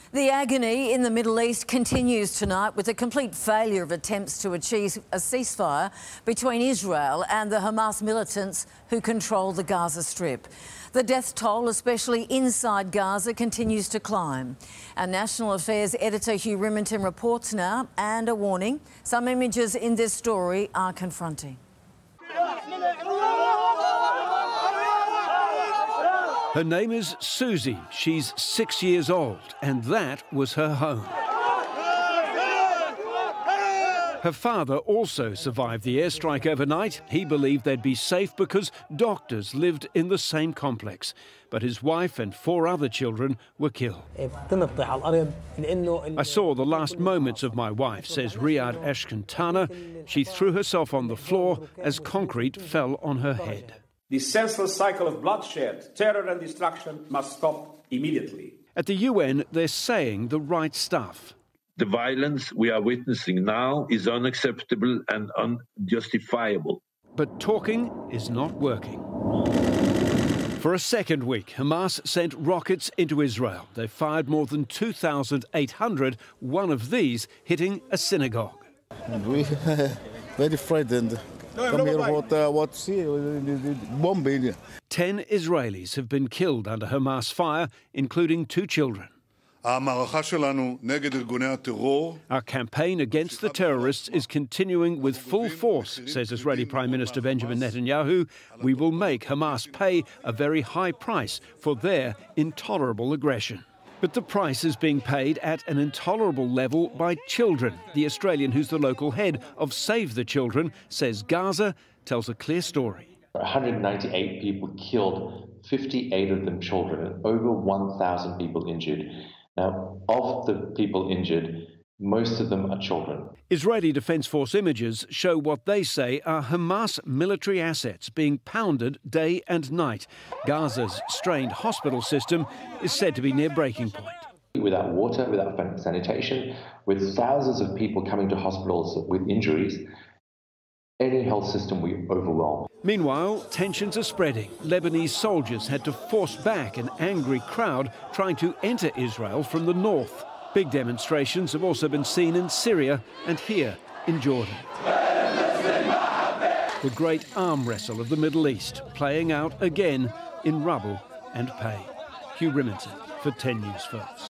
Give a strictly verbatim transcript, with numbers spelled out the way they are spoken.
The agony in the Middle East continues tonight with a complete failure of attempts to achieve a ceasefire between Israel and the Hamas militants who control the Gaza Strip. The death toll, especially inside Gaza, continues to climb. Our National Affairs editor Hugh Riminton reports now, and a warning, some images in this story are confronting. Her name is Susie. She's six years old, and that was her home. Her father also survived the airstrike overnight. He believed they'd be safe because doctors lived in the same complex. But his wife and four other children were killed. I saw the last moments of my wife, says Riyad Ashkantana. She threw herself on the floor as concrete fell on her head. The senseless cycle of bloodshed, terror and destruction must stop immediately. At the U N, they're saying the right stuff. The violence we are witnessing now is unacceptable and unjustifiable. But talking is not working. For a second week, Hamas sent rockets into Israel. They fired more than two thousand eight hundred, one of these hitting a synagogue. We are very frightened. Come here, what, uh, what's here? Bombing. Ten Israelis have been killed under Hamas fire, including two children. Our campaign against the terrorists is continuing with full force, says Israeli Prime Minister Benjamin Netanyahu. We will make Hamas pay a very high price for their intolerable aggression. But the price is being paid at an intolerable level by children. The Australian who's the local head of Save the Children says Gaza tells a clear story. one hundred ninety-eight people killed, fifty-eight of them children, and over one thousand people injured. Now, of the people injured, most of them are children. Israeli Defense Force images show what they say are Hamas military assets being pounded day and night. Gaza's strained hospital system is said to be near breaking point. Without water, without sanitation, with thousands of people coming to hospitals with injuries, any health system will be overwhelmed. Meanwhile, tensions are spreading. Lebanese soldiers had to force back an angry crowd trying to enter Israel from the north. Big demonstrations have also been seen in Syria and here in Jordan. The great arm wrestle of the Middle East playing out again in rubble and pain. Hugh Riminton for ten News First.